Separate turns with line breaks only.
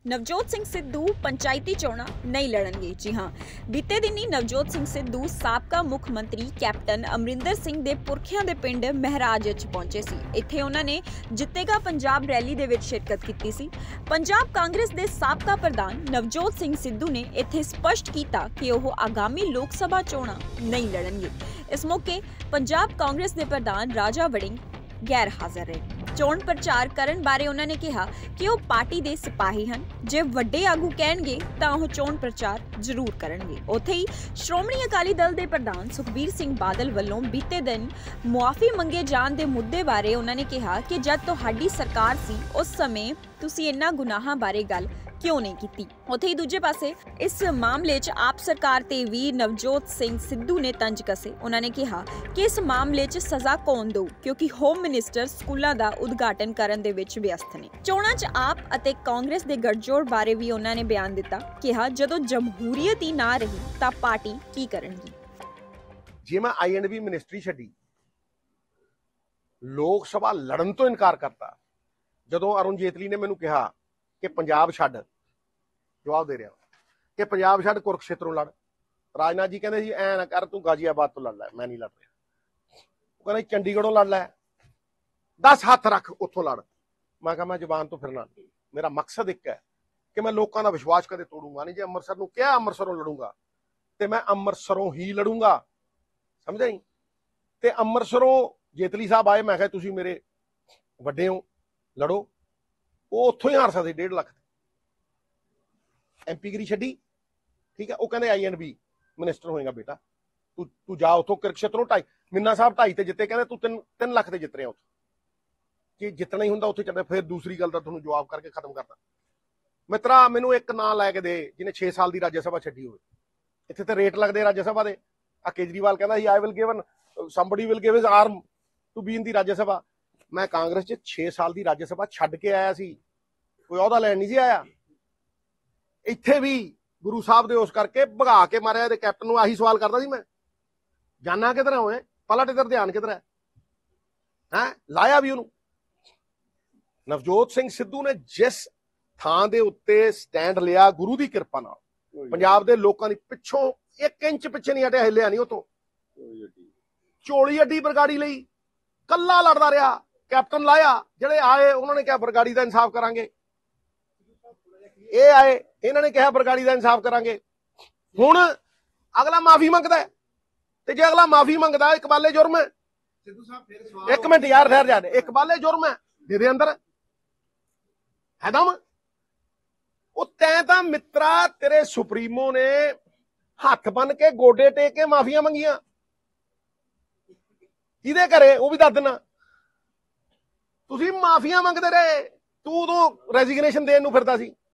ਨਵਜੋਤ ਸਿੰਘ ਸਿੱਧੂ ਪੰਚਾਇਤੀ ਚੋਣਾਂ ਨਹੀਂ ਲੜਨਗੇ। ਜੀ ਹਾਂ, ਬੀਤੇ ਦਿਨੀ ਨਵਜੋਤ ਸਿੰਘ ਸਿੱਧੂ ਸਾਬਕਾ ਮੁੱਖ ਮੰਤਰੀ ਕੈਪਟਨ ਅਮਰਿੰਦਰ ਸਿੰਘ ਦੇ ਪੁਰਖਿਆਂ ਦੇ ਪਿੰਡ ਮਹਿਰਾਜ 'ਚ ਪਹੁੰਚੇ ਸੀ। ਇੱਥੇ ਉਹਨਾਂ ਨੇ ਜਿੱਤੇਗਾ ਪੰਜਾਬ ਰੈਲੀ ਦੇ ਵਿੱਚ ਸ਼ਿਰਕਤ ਕੀਤੀ ਸੀ। ਪੰਜਾਬ ਕਾਂਗਰਸ ਦੇ ਸਾਬਕਾ ਪ੍ਰਧਾਨ ਨਵਜੋਤ ਸਿੰਘ ਸਿੱਧੂ ਨੇ ਇੱਥੇ ਸਪਸ਼ਟ ਕੀਤਾ ਕਿ ਉਹ ਆਗਾਮੀ ਲੋਕ ਸਭਾ ਚੋਣਾਂ ਨਹੀਂ ਲੜਨਗੇ। ਇਸ ਮੌਕੇ ਪੰਜਾਬ ਕਾਂਗਰਸ ਦੇ ਪ੍ਰਧਾਨ ਰਾਜਾ ਵੜਿੰਗ ਗੈਰ ਹਾਜ਼ਰ ਰਹੇ। ਚੋਣ ਪ੍ਰਚਾਰ ਕਰਨ ਬਾਰੇ ਉਹਨਾਂ ਨੇ ਕਿਹਾ ਕਿ ਉਹ ਪਾਰਟੀ ਦੇ ਸਿਪਾਹੀ ਹਨ, ਜੇ ਵੱਡੇ ਆਗੂ ਕਹਿਣਗੇ ਤਾਂ ਉਹ ਚੋਣ ਪ੍ਰਚਾਰ ਜ਼ਰੂਰ ਕਰਨਗੇ। ਉੱਥੇ ਹੀ ਸ਼੍ਰੋਮਣੀ ਅਕਾਲੀ ਦਲ ਦੇ ਪ੍ਰਧਾਨ ਸੁਖਬੀਰ ਸਿੰਘ ਬਾਦਲ ਵੱਲੋਂ ਬੀਤੇ ਦਿਨ ਮੁਆਫੀ ਮੰਗੇ ਜਾਣ ਦੇ ਮੁੱਦੇ ਬਾਰੇ ਉਹਨਾਂ ਨੇ ਕਿਹਾ ਕਿ ਜਦ ਤੁਹਾਡੀ ਸਰਕਾਰ ਸੀ ਉਸ ਸਮੇਂ ਤੁਸੀਂ ਇਹਨਾਂ ਗੁਨਾਹਾਂ ਬਾਰੇ ਗੱਲ ਕਿਉਂ ਨਹੀਂ ਕੀਤੀ। ਉੱਥੇ ਹੀ ਦੂਜੇ ਪਾਸੇ ਇਸ ਮਾਮਲੇ 'ਚ ਆਪ ਸਰਕਾਰ ਤੇ ਵੀ ਨਵਜੋਤ ਸਿੰਘ ਸਿੱਧੂ ਨੇ ਤੰਜ ਕੱਸੇ। ਉਹਨਾਂ ਨੇ ਕਿਹਾ ਕਿ ਇਸ ਮਾਮਲੇ 'ਚ ਸਜ਼ਾ ਕੌਣ ਦਊ, ਕਿਉਂਕਿ ਹੋਮ ਮਿਨਿਸਟਰ ਸਕੂਲਾਂ ਦਾ ਉਦਘਾਟਨ ਕਰਨ ਦੇ ਵਿੱਚ ਵਿਅਸਤ ਨੇ। ਚੋਣਾਂ 'ਚ ਆਪ ਅਤੇ ਕਾਂਗਰਸ ਦੇ ਗੱਠਜੋੜ ਬਾਰੇ ਵੀ ਉਹਨਾਂ ਨੇ ਬਿਆਨ ਦਿੱਤਾ। ਕਿਹਾ ਜਦੋਂ ਜਮਹੂਰੀਅਤ ਹੀ ਨਾ ਰਹੀ ਤਾਂ ਪਾਰਟੀ ਕੀ ਕਰਨਗੀ।
ਜੇ ਮੈਂ ਆਈਐਨਬੀ ਮਿਨਿਸਟਰੀ ਛੱਡੀ, ਲੋਕ ਸਭਾ ਲੜਨ ਤੋਂ ਇਨਕਾਰ ਕਰਤਾ, ਜਦੋਂ ਅਰੁਣ ਜੇਤਲੀ ਨੇ ਮੈਨੂੰ ਕਿਹਾ ਕਿ ਪੰਜਾਬ ਛੱਡ, ਜਵਾਬ ਦੇ ਰਿਹਾ ਕਿ ਪੰਜਾਬ ਛੱਡ ਕੁਰਕਸ਼ੇਤਰੋਂ ਲੜ। ਰਾਜਨਾਥ ਜੀ ਕਹਿੰਦੇ ਸੀ ਐ ਨਾ ਕਰ, ਤੂੰ ਗਾਜ਼ੀਆਬਾਦ ਤੋਂ ਲੜ ਲੈ, ਮੈਂ ਨਹੀਂ ਲੜ ਰਿਹਾ। ਉਹ ਕਹਿੰਦੇ ਚੰਡੀਗੜ੍ਹੋਂ ਲੜ ਲੈ, 10 ਹੱਥ ਰੱਖ ਉੱਥੋਂ ਲੜ। ਮੈਂ ਕਿਹਾ ਮੈਂ ਜ਼ੁਬਾਨ ਤੋਂ ਫਿਰਨਾ, ਮੇਰਾ ਮਕਸਦ ਇੱਕ ਹੈ ਕਿ ਮੈਂ ਲੋਕਾਂ ਦਾ ਵਿਸ਼ਵਾਸ ਕਦੇ ਤੋੜੂੰਗਾ ਨਹੀਂ। ਜੇ ਅੰਮ੍ਰਿਤਸਰ ਨੂੰ ਕਿਹਾ ਅੰਮ੍ਰਿਤਸਰੋਂ ਲੜੂੰਗਾ ਤੇ ਮੈਂ ਅੰਮ੍ਰਿਤਸਰੋਂ ਹੀ ਲੜੂੰਗਾ, ਸਮਝਿਆ ਨਹੀਂ। ਤੇ ਅੰਮ੍ਰਿਤਸਰੋਂ ਜੇਤਲੀ ਸਾਹਿਬ ਆਏ, ਮੈਂ ਕਿਹਾ ਤੁਸੀਂ ਮੇਰੇ ਵੱਡੇ ਹੋ, ਲੜੋ। ਉਹ ਉੱਥੋਂ ਹੀ ਹਾਰ ਸਕਦੇ 1.5 ਲੱਖ ਐਮਪੀਗਰੀ ਛੱਡੀ, ਠੀਕ ਹੈ। ਉਹ ਕਹਿੰਦੇ ਆਈਐਨਬੀ ਮਿਨਿਸਟਰ ਹੋਏਗਾ ਬੇਟਾ, ਤੂੰ ਜਾ ਉੱਥੋਂ ਕੁਰਕਸ਼ੇਤਰੋਂ 2.5, ਮਿੰਨਾ ਸਾਹਿਬ 2.5 ਤੇ ਜਿੱਤੇ, ਕਹਿੰਦੇ ਤੂੰ 3 ਲੱਖ ਤੇ ਜਿੱਤ ਰਿਹਾ ਉੱਥੇ। ਜੇ ਜਿੱਤਣਾ ਹੀ ਹੁੰਦਾ ਉੱਥੇ ਚੱਲੇ। ਫਿਰ ਦੂਸਰੀ ਗੱਲ ਦਾ ਤੁਹਾਨੂੰ ਜਵਾਬ ਕਰਕੇ ਖਤਮ ਕਰਦਾ। ਮਿੱਤਰਾ, ਮੈਨੂੰ ਇੱਕ ਨਾਂ ਲੈ ਕੇ ਦੇ ਜਿਹਨੇ 6 ਸਾਲ ਦੀ ਰਾਜ ਸਭਾ ਛੱਡੀ ਹੋਵੇ। ਇੱਥੇ ਤੇ ਰੇਟ ਲੱਗਦੇ ਰਾਜ ਸਭਾ ਦੇ। ਆ ਕੇਜਰੀਵਾਲ ਕਹਿੰਦਾ ਸੀ I will given somebody will give his arm to be in the Rajya Sabha. ਮੈਂ ਕਾਂਗਰਸ 'ਚ 6 ਸਾਲ ਦੀ ਰਾਜ ਸਭਾ ਛੱਡ ਕੇ ਆਇਆ ਸੀ, ਕੋਈ ਅਹੁਦਾ ਲੈਣ ਨਹੀਂ ਸੀ ਆਇਆ। ਇੱਥੇ ਵੀ ਗੁਰੂ ਸਾਹਿਬ ਦੇ ਉਸ ਕਰਕੇ ਭਗਾ ਕੇ ਮਾਰਿਆ। ਤੇ ਕੈਪਟਨ ਨੂੰ ਆਹੀ ਸਵਾਲ ਕਰਦਾ ਸੀ ਮੈਂ, ਜਾਨਾ ਕਿਧਰ ਹੋਏ, ਪਲਟ ਇਧਰ, ਧਿਆਨ ਕਿਧਰ ਹੈ। ਲਾਇਆ ਵੀ ਉਹਨੂੰ। ਨਵਜੋਤ ਸਿੰਘ ਸਿੱਧੂ ਨੇ ਜਿਸ ਥਾਂ ਦੇ ਉੱਤੇ ਸਟੈਂਡ ਲਿਆ, ਗੁਰੂ ਦੀ ਕਿਰਪਾ ਨਾਲ ਪੰਜਾਬ ਦੇ ਲੋਕਾਂ ਦੀ ਪਿੱਛੋਂ 1 ਇੰਚ ਪਿੱਛੇ ਨਹੀਂ ਹਟਿਆ, ਹਿੱਲਿਆ ਨਹੀਂ ਉਤੋਂ। ਝੋਲੀ ਅੱਡੀ ਬਰਗਾੜੀ ਲਈ ਕੱਲਾ ਲੜਦਾ ਰਿਹਾ। ਕੈਪਟਨ ਲਾਇਆ, ਜਿਹੜੇ ਆਏ ਉਹਨਾਂ ਨੇ ਕਿਹਾ ਬਰਗਾੜੀ ਦਾ ਇਨਸਾਫ ਕਰਾਂਗੇ। ਇਹ ਆਏ, ਇਹਨਾਂ ਨੇ ਕਿਹਾ ਬਰਗਾੜੀ ਦਾ ਇਨਸਾਫ ਕਰਾਂਗੇ। ਹੁਣ ਅਗਲਾ ਮਾਫੀ ਮੰਗਦਾ ਹੈ, ਤੇ ਜੇ ਅਗਲਾ ਮਾਫੀ ਮੰਗਦਾ ਇਕਬਾਲੇ ਜੁਰਮ ਹੈ। ਇੱਕ ਮਿੰਟ ਯਾਰ, ਠਹਿਰ ਜਾ, ਇਕਬਾਲੇ ਜੁਰਮ ਹੈ, ਦੇ ਅੰਦਰ ਹੈ ਦਮ। ਉਹ ਤੈਂ ਤਾਂ ਮਿੱਤਰਾ, ਤੇਰੇ ਸੁਪਰੀਮੋ ਨੇ ਹੱਥ ਬੰਨ ਕੇ ਗੋਡੇ ਟੇਕ ਕੇ ਮਾਫੀਆਂ ਮੰਗੀਆਂ। ਕਿਹਦੇ ਘਰੇ ਉਹ ਵੀ ਦੱਸ ਦੇਣਾ। ਤੁਸੀਂ ਮਾਫੀਆਂ ਮੰਗਦੇ ਰਹੇ, ਤੂੰ ਉਦੋਂ ਰੈਜ਼ਿਗਨੇਸ਼ਨ ਦੇਣ ਨੂੰ ਫਿਰਦਾ ਸੀ।